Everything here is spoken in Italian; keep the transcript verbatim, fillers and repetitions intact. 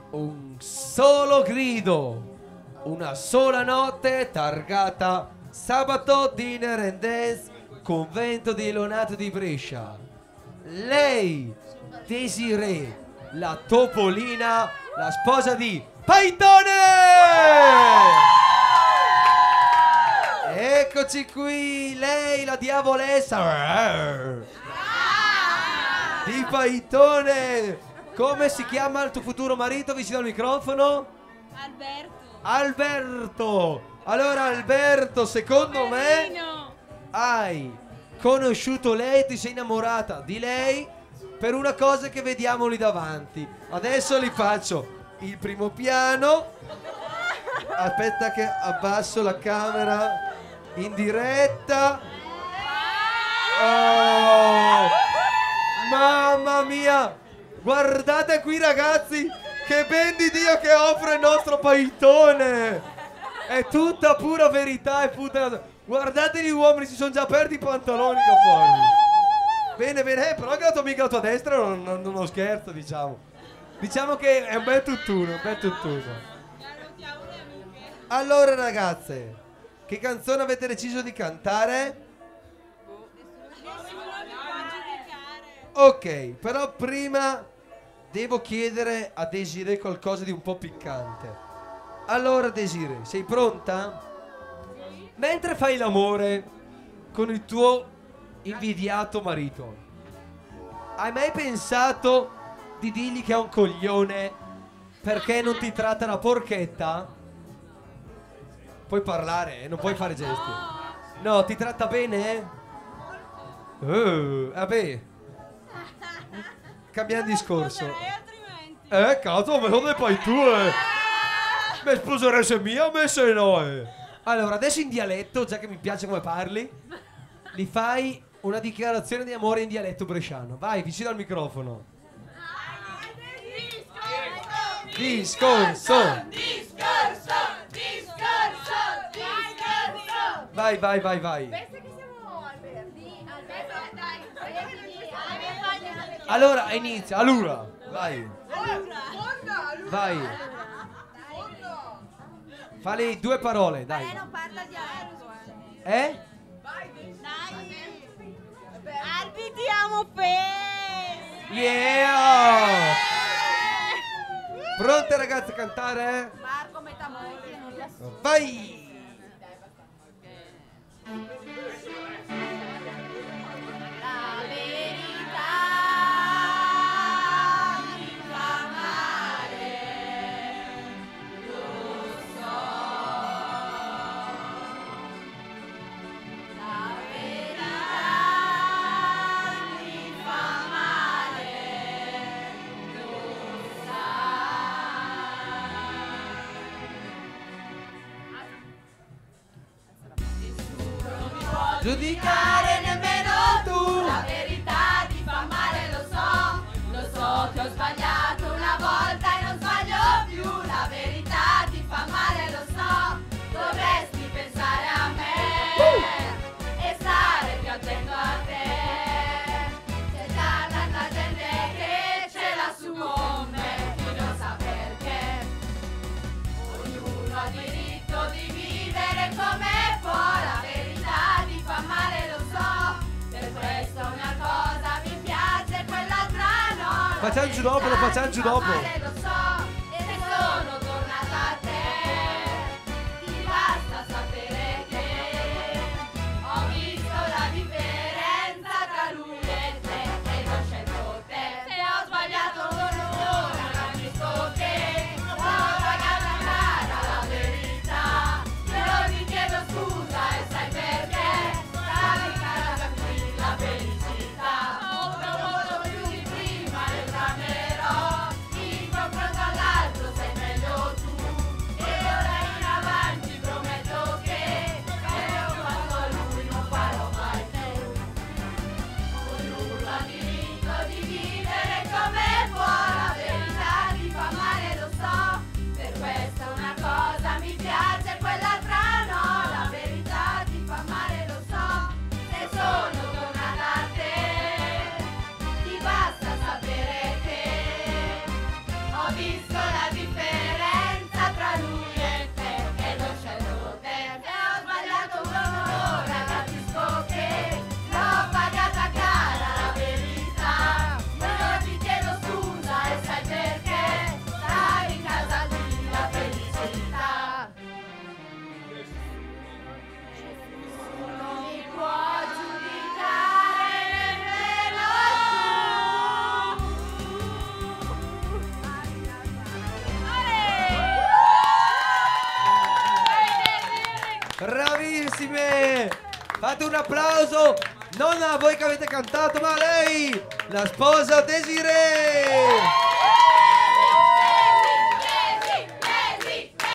Un solo grido, una sola notte targata Sabato Dinner and Dance, convento di Leonato di Brescia. Lei, Desiree, la Topolina, la sposa di Paitone! Eccoci qui, lei, la diavolessa di Paitone. Come si chiama il tuo futuro marito vicino al microfono? Alberto. Alberto. Allora Alberto, secondo me hai conosciuto lei, ti sei innamorata di lei per una cosa che vediamo lì davanti. Adesso li faccio il primo piano. Aspetta che abbasso la camera in diretta. Oh, mamma mia, guardate qui ragazzi, che ben di Dio che offre il nostro Paitone. È tutta pura verità e puttana. Guardate gli uomini, si sono già aperti i pantaloni qua fuori. Bene, bene, eh, però che la tua amica alla tua destra non, non, non lo scherzo, diciamo. Diciamo che è un bel tutt'uno, un bel tutt'uno. Allora ragazze, che canzone avete deciso di cantare? Ok, però prima devo chiedere a Desiree qualcosa di un po' piccante. Allora Desiree, sei pronta? Mentre fai l'amore con il tuo invidiato marito, hai mai pensato di dirgli che è un coglione perché non ti tratta una porchetta? Puoi parlare, eh? Non puoi fare gesti. No, ti tratta bene? Uh, vabbè. Cambiamo discorso. Eh, cazzo, me lo dai poi tu, eh. Mi sposeresti mia, me se no, eh. Allora, adesso in dialetto, già che mi piace come parli, li fai una dichiarazione di amore in dialetto bresciano. Vai, vicino al microfono. Discorso. Discorso. Discorso. Discorso. Vai, vai, vai, vai. Pensa che siamo Alberti. Alberto, dai. Allora, inizia. Allora, vai. Vai. Fai due parole, dai. Lei non parla dialetto. Eh? Dai. Albi ti amo per. Yeah! Pronte ragazze a cantare? Marco Metamorfi non li assumo. Vai! La verità mi fa male, lo so. La verità mi fa male, lo sai. Giudicare nemmeno tu. La verità ti fa male, lo so, lo so che ho sbagliato una volta e non sbaglio più. La verità ti fa male, lo so, dovresti pensare a me e stare più attento a te. C'è tanta gente che ce l'ha su con me, chi lo sa perché. Ognuno ha diritto di vivere come può, la verità ti fa male, lo so, per questo una cosa mi piace, quell'altra no. Facciamo giù dopo, lo facciamo giù dopo. Male, lo so, e ne sono tornata a te. Ti basta sapere che ho visto la differenza tra lui e te, e non ho scelto te. Se ho sbagliato con ora, capisco che ho pagato cara la verità. Io ti chiedo scusa e sai perché, stavi cara tranquilla, felicità. Molto molto più di prima ne tramerò, in capisco la differenza tra lui e te, e l'ho scelto te. Se ho sbagliato un'ora, capisco che l'ho pagata cara la verità. Io ti chiedo scusa e sai perché stai in casa di la felicità. Non mi può giudicare nemmeno tu. Bravissime! Fate un applauso non a voi che avete cantato, ma a lei, la sposa Desiree!